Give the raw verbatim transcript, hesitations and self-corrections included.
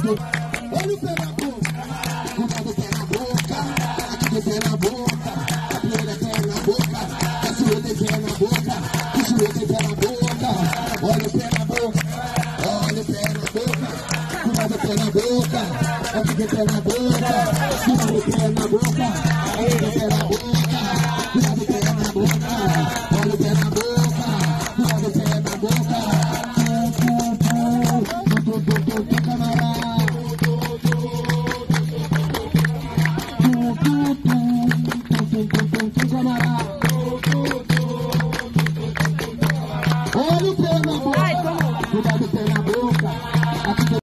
Olha o pé na boca, cuidado o pé na boca, aqui tem pé na boca, a primeira é pé na boca, a sua tem pé na boca, o sua tem pé na boca, olha o pé na boca, olha o pé na boca, cuidado o pé na boca, aqui tem pé na boca, cuidado o pé na boca, aqui tem pé na boca, cuidado o pé na boca, olha o pé na boca, cuidado o pé na boca, tu, tu, tu, tu, camarada. Camarada.